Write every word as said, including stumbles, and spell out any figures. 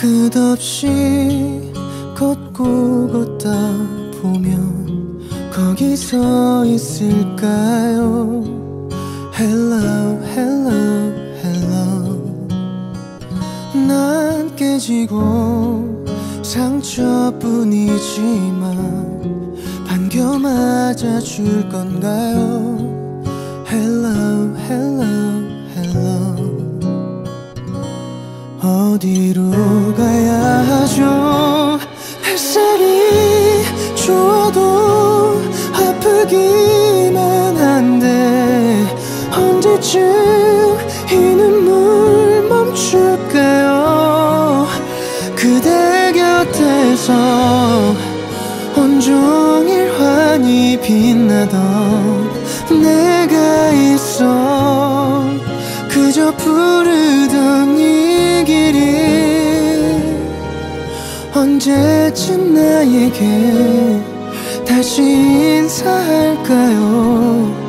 끝없이 걷고 걷다 보면 거기 서 있을까요? Hello, hello, hello. 난 깨지고 상처뿐이지만 반겨 맞아줄 건가요? Hello, hello, hello. 어디로 가야 하죠? 햇살이 좋아도 아프기만 한데 언제쯤 이 눈물 멈출까요? 그대 곁에서 온종일 환히 빛나던 내가 있어 그저 부르던 이 길이 언제쯤 나에게 다시 인사할까요?